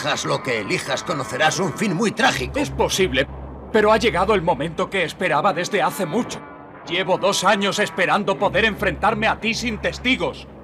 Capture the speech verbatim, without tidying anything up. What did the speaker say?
Elijas lo que elijas, conocerás un fin muy trágico. Es posible, pero ha llegado el momento que esperaba desde hace mucho. Llevo dos años esperando poder enfrentarme a ti sin testigos.